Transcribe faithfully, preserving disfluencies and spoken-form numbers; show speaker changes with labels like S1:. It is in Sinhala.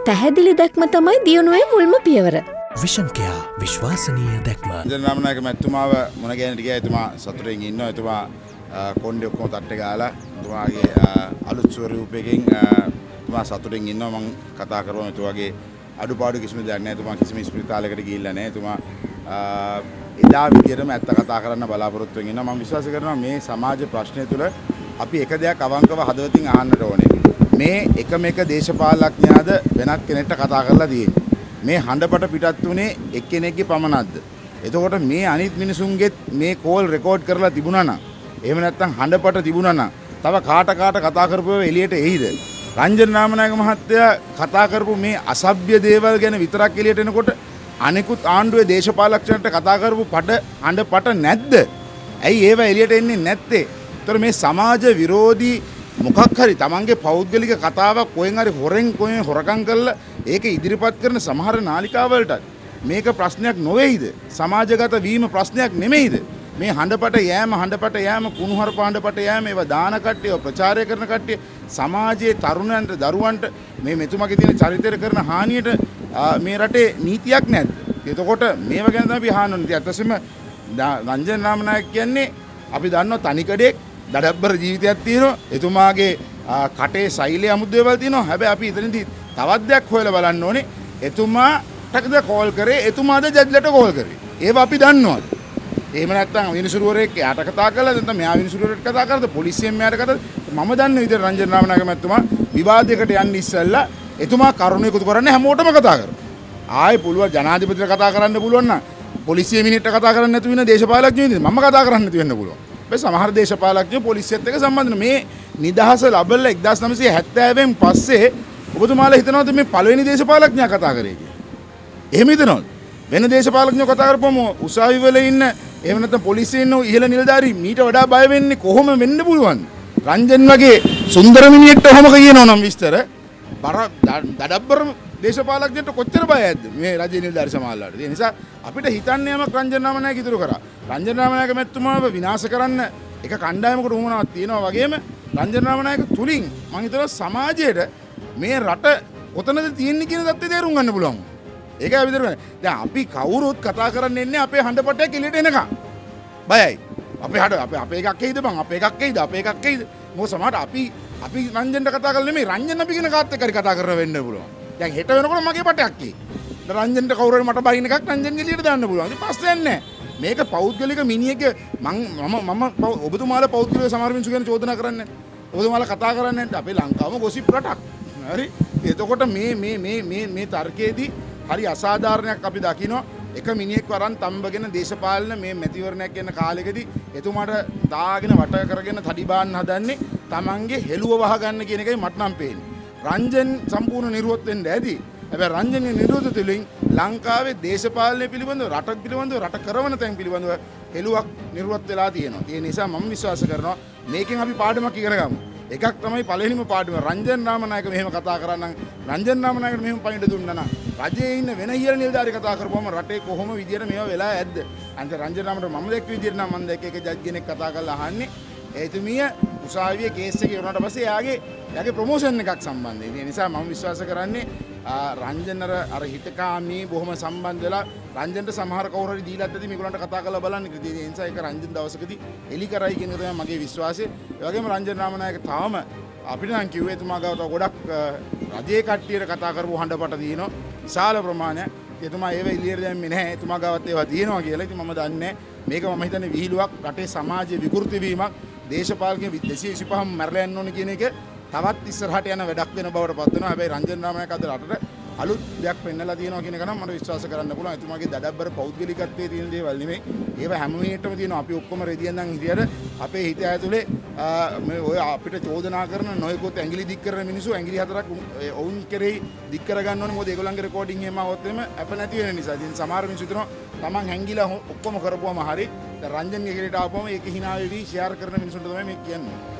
S1: පැහැදිලි දැක්ම තමයි දියුණුවේ මුල්ම පියවර.
S2: විෂන් කෙයා විශ්වාසනීය දැක්ම.
S3: ජනනාමනායක මැතිතුමාව මුණ ගැහෙන්නට ගියා. එතුමා සතුටින් ඉන්නවා. එතුමා කොණ්ඩේ ඔක්කොම තට්ටේ ගාලා එතුමාගේ අලුත් ස්වරූපයකින් එතුමා සතුටින් ඉන්නවා. මම කතා කරනවා එතුමාගේ අඩුපාඩු කිසිම දෙයක් නැහැ. එතුමා කිසිම ස්පිරිතාලයකට ගිහිල්ලා නැහැ. එතුමා එදා විදියටම ඇත්ත කතා කරන්න බලාපොරොත්තු වෙන ඉන්නවා. මම විශ්වාස කරනවා මේ සමාජ ප්‍රශ්නය තුළ අපි එක දෙයක් අවංකව හදවතින් අහන්නට ඕනේ. මේ එකම එක දේශපාලඥයාද වෙනත් කෙනෙක්ට කතා කරලා තියෙන්නේ. මේ හඬපට පිටත් උනේ එක්කෙනෙක්ගේ පමණක්ද? එතකොට මේ අනිත් මිනිසුන්ගෙත් මේ කෝල් රෙකෝඩ් කරලා තිබුණා නම් එහෙම නැත්නම් හඬපට තිබුණා නම් තව කාට කාට කතා කරපුව එළියට එයිද? රංජන් නාමනායක මහත්තයා කතා කරපු මේ අසභ්‍ය දේවල් ගැන විතරක් එළියට එනකොට අනිකුත් ආණ්ඩුවේ දේශපාලඥයන්ට කතා කරපු පට හඬපට නැද්ද? ඇයි ඒව එළියට එන්නේ නැත්තේ? ඒතර මේ සමාජ විරෝධී මොකක් හරි තමන්ගේ පෞද්ගලික කතාවක් කොහෙන් හරි හොරෙන් කොහෙන් හොරකම් කරලා ඒක ඉදිරිපත් කරන සමහර නාලිකාවලට මේක ප්‍රශ්නයක් නොවේයිද? සමාජගත වීම ප්‍රශ්නයක් නෙමෙයිද? මේ හඬපට යෑම හඬපට යෑම කුණුහරුප හඬපට යෑම ඒවා දාන කට්ටිය ප්‍රචාරය කරන කට්ටිය සමාජයේ තරුණයන්ට දරුවන්ට මේ මෙතුමගේ තියෙන චරිතය කරන හානියට මේ රටේ නීතියක් නැද්ද? එතකොට මේව ගැන තමයි අපි අහන්න ඕනේ. අත්‍යවශ්‍යම රංජන් නාමනායක කියන්නේ අපි දන්නවා තනිකඩෙක් දඩබ්බර ජීවිතයක් තියෙනවා. එතුමාගේ කටේ සෛලයේ අමුතු දේවල් තියෙනවා. හැබැයි අපි ඉතින්දී තවත් දෙයක් හොයලා බලන්න ඕනේ. එතුමාටද කෝල් කරේ එතුමාද ජජ්ලට කෝල් කරේ. ඒව අපි දන්නවද? එහෙම නැත්නම් විනිසුරුවරයෙක් යාට කතා කළා නැත්නම් මෙයා විනිසුරුවරට කතා කරද පොලිසියෙන් මෙයාට කතා මම දන්න විදිහට රංජන් නාමනායක මැතිතුමා විවාදයකට යන්න ඉස්සෙල්ලා එතුමා කරුණු එකතු කරන්නේ හැමෝටම කතා කරනවා. ආයේ පුළුවන් ජනාධිපතිට කතා කරන්න පුළුවන් නම් පොලිසිය මිනිහට කතා කරන්න නැතු වෙන දේශපාලඥයෝ ඉන්නේ මම කතා කරන්න නැති වෙන්න පුළුවන්. මේ සමහර දේශපාලඥයෝ පොලිසියත් එක්ක සම්බන්ධ මේ නිදහස ලැබෙලා එක්දාස් නවසිය හැත්තෑවෙන් පස්සේ ඔබතුමාලා හිතනවද මේ පළවෙනි දේශපාලඥයා කතා කරේ කියලා? එහෙම හිතනවද? වෙන දේශපාලඥයෝ කතා කරපුවම උසාවි වල ඉන්න එහෙම නැත්නම් පොලිසියෙන් ඉන්න ඉහළ නිලධාරී මීට වඩා බය වෙන්නේ කොහොම වෙන්න පුළුවන්ද? රංජන් වගේ සුන්දර මිනිහෙක්ට ඔහොම කියනවා නම් විස්තර බර දඩබ්බර දේශපාලඥයන්ට කොච්චර බයයිද මේ රජයේ නිලධාරී සමාජලාට? ඒ නිසා අපිට හිතන්න යමක් රංජන් නාමනායක ඉතුරු කරා. රංජන් නාමනායක මැතිතුමාව විනාශ කරන්න එක කණ්ඩායමකට උවමනාවක් තියෙනවා වගේම රංජන් නාමනායක තුලින් මම හිතනවා සමාජයට මේ රට කොතනද තියෙන්නේ කියන தත්ත්වය තේරුම් ගන්න පුළුවන්. ඒකයි විතර වෙන්නේ. දැන් අපි කවුරුත් කතා කරන්න එන්නේ අපේ හඬපටයක් එළියට එනකම්. බයයි. අපේ හඬ අපේ අපේ එකක් එයිද බං? අපේ එකක් එයිද? අපේ එකක් එයිද? මොකද සමහරට අපි අපි රංජන්ට කතා කරලා නෙමෙයි රංජන් අපි කියන කාත් එක්ක හරි කතා කරන වෙන්න පුළුවන්. දැන් හෙට වෙනකොට මගේ පටයක් එයි. රංජන්ට කවුරු හරි මට බයින් එකක් රංජන් එළියට දාන්න පුළුවන්. ඉතින් පස්සේ නැහැ. මේක පෞද්ගලික මිනිහෙක් මම මම මම ඔබතුමාලා පෞද්ගලික සමහර මිනිස්සු ගැන චෝදනා කරන්නේ නැහැ. ඔබතුමාලා කතා කරන්නේ නැහැ. අපේ ලංකාවම ගොසිප් රටක්. හරි. එතකොට මේ මේ මේ මේ මේ තර්කයේදී හරි අසාධාරණයක් අපි දකිනවා. එක මිනිහෙක් වරන් තම්බගෙන දේශපාලන මේ මැතිවරණයක් යන කාලෙකදී එතුමාට දාගෙන වට කරගෙන තඩි බාන්න හදන්නේ Tamange හෙළුව වහගන්න කියන එකයි මට නම් පේන්නේ. රංජන් සම්පූර්ණ නිර්වෘත් වෙන්න ඇති. හැබැයි රංජන්ගේ නිර්වෘත තුළින් ලංකාවේ දේශපාලනය පිළිබඳව රට පිළිබඳව රට කරවන තැන් පිළිබඳව හෙළුවක් නිර්වෘත් වෙලා තියෙනවා. ඒ නිසා මම විශ්වාස කරනවා මේකෙන් අපි පාඩමක් ඉගෙන ගමු. එකක් තමයි පළවෙනිම පාඩම රංජන් නාමනායක මෙහෙම කතා කරා නම් රංජන් නාමනායකට මෙහෙම පණිඩ දුන්නා නම් රජයේ ඉන්න වෙන ඉහළ නිලධාරී කතා කරපුවම රටේ කොහොම විදියට මේවා වෙලා ඇද්ද? අන්ත රංජන් නාමට මම දැක්ක විදියට නම් මම දැක්ක එක ජජ් කෙනෙක් කතා කරලා අහන්නේ එතුමිය උසාවියේ කේස් එක ඉවරනට පස්සේ එයාගේ එයාගේ ප්‍රොමෝෂන් එකක් සම්බන්ධයෙන්. ඒ නිසා මම විශ්වාස කරන්නේ රංජන් අර අර හිතකාමී බොහොම සම්බන්ධ වෙලා රංජන්ට සමහර කවුරු හරි දීලා ඇද්දී මේගොල්ලන්ට කතා කරලා බලන්න කිව්වා. ඒ නිසා ඒක රංජන් දවසකදී එලි කරයි කියන එක තමයි මගේ විශ්වාසය. ඒ වගේම රංජන් නාමනායක තාම අපිට නම් කිව්වේ එතුමා ගාව තව ගොඩක් රජයේ කට්ටියට කතා කරපු හඬපට තියෙනවා. විශාල ප්‍රමාණයක්. එතුමා ඒව එළියට දැම්මේ නැහැ. එතුමා ගාවත් ඒවා තියෙනවා කියලා. ඉතින් මම දන්නේ මේක මම හිතන්නේ විහිළුවක් රටේ සමාජයේ විකෘති වීමක් දේශපාලකයන් දෙසිය විසිපහම මැරලා යන්න ඕන කියන එක තවත් ඉස්සරහට යන වැඩක් වෙන බවට පත් වෙනවා. හැබැයි රංජන් නාමනායක අද රටට අලුත් දෙයක් පෙන්නලා තියෙනවා කියන එක නම් මට විශ්වාස කරන්න පුළුවන්. එතුමාගේ දඩබ්බර පෞද්ගලිකත්වයේ තියෙන දේවල් නෙමෙයි. ඒව හැම මිනිහෙටම තියෙනවා. අපි ඔක්කොම රෙදියෙන් නම් හිටියට අපේ හිත ඇතුලේ මේ ඔය අපිට චෝදනා කරන නොයෙකුත් ඇඟිලි දික් කරන මිනිස්සු ඇඟිලි හතරක් ඔවුන් කෙරෙහි දික් කර ගන්න ඕනේ. මොකද ඒගොල්ලන්ගේ රෙකෝඩින් එහෙම આવොත් එම අප නැති වෙන නිසා. ඉතින් සමහර මිනිස්සු හිතනවා Taman හැංගිලා ඔක්කොම කරපුවම හරි. දැන් රංජන්ගේ කෙරේට ආපුවම ඒක hina වෙවි ෂෙයාර් කරන මිනිස්සුන්ට තමයි මේ කියන්නේ.